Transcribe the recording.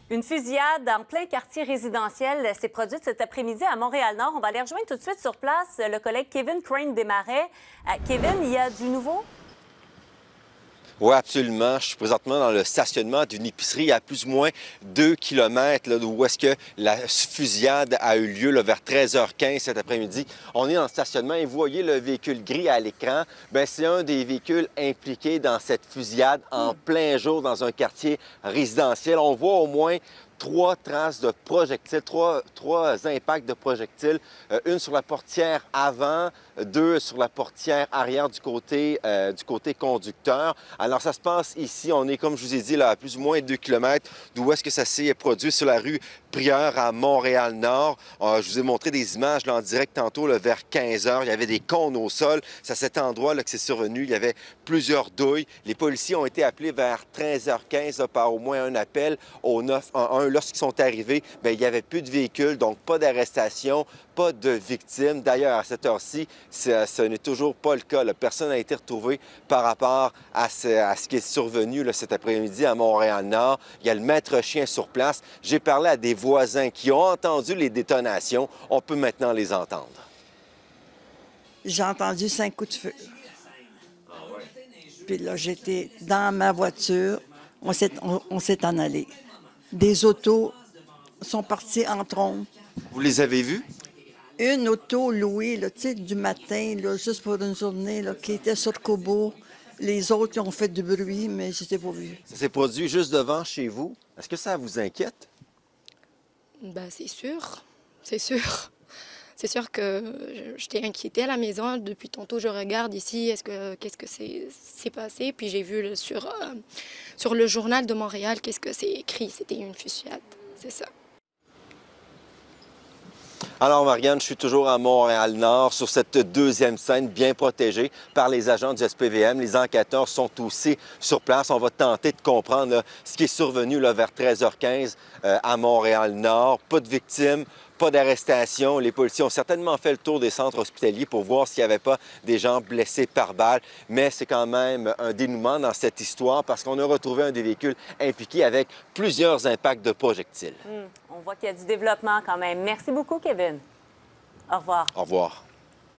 Une fusillade en plein quartier résidentiel s'est produite cet après-midi à Montréal-Nord. On va aller rejoindre tout de suite sur place le collègue Kevin Crane Desmarais. Kevin, il y a du nouveau? Oui, absolument. Je suis présentement dans le stationnement d'une épicerie à plus ou moins 2 km où est-ce que la fusillade a eu lieu là, vers 13h15 cet après-midi. On est dans le stationnement et vous voyez le véhicule gris à l'écran. C'est un des véhicules impliqués dans cette fusillade en plein jour dans un quartier résidentiel. On voit au moins 3 traces de projectiles, trois impacts de projectiles, une sur la portière avant, 2 sur la portière arrière du côté conducteur. Alors, ça se passe ici. On est, comme je vous ai dit, là, à plus ou moins 2 km d'où est-ce que ça s'est produit sur la rue Prieure à Montréal-Nord. Je vous ai montré des images là, en direct tantôt là, vers 15h. Il y avait des cônes au sol. C'est à cet endroit-là que c'est survenu. Il y avait plusieurs douilles. Les policiers ont été appelés vers 13h15 là, par au moins un appel au 911. Lorsqu'ils sont arrivés, il n'y avait plus de véhicules, donc pas d'arrestation, pas de victimes. D'ailleurs, à cette heure-ci, ce n'est toujours pas le cas. Personne n'a été retrouvé par rapport à ce qui est survenu là, cet après-midi à Montréal-Nord. Il y a le maître chien sur place. J'ai parlé à des voisins qui ont entendu les détonations. On peut maintenant les entendre. J'ai entendu 5 coups de feu. Puis là, j'étais dans ma voiture. On s'est en allé. Des autos sont parties en trombe. Vous les avez vus? Une auto louée, là, du matin, là, juste pour une journée, là, qui était sur Cobo. Les autres ils ont fait du bruit, mais je n'étais pas vue. Ça s'est produit juste devant chez vous. Est-ce que ça vous inquiète? C'est sûr. C'est sûr. C'est sûr que j'étais inquiétée à la maison. Depuis tantôt, je regarde ici, qu'est-ce que c'est passé. Puis j'ai vu sur le journal de Montréal, qu'est-ce que c'est écrit. C'était une fusillade, c'est ça. Alors, Marianne, je suis toujours à Montréal-Nord sur cette deuxième scène bien protégée par les agents du SPVM. Les enquêteurs sont aussi sur place. On va tenter de comprendre là, ce qui est survenu là, vers 13h15 à Montréal-Nord. Pas de victimes, pas d'arrestation. Les policiers ont certainement fait le tour des centres hospitaliers pour voir s'il n'y avait pas des gens blessés par balle. Mais c'est quand même un dénouement dans cette histoire parce qu'on a retrouvé un des véhicules impliqués avec plusieurs impacts de projectiles. On voit qu'il y a du développement quand même. Merci beaucoup, Kevin. Au revoir. Au revoir.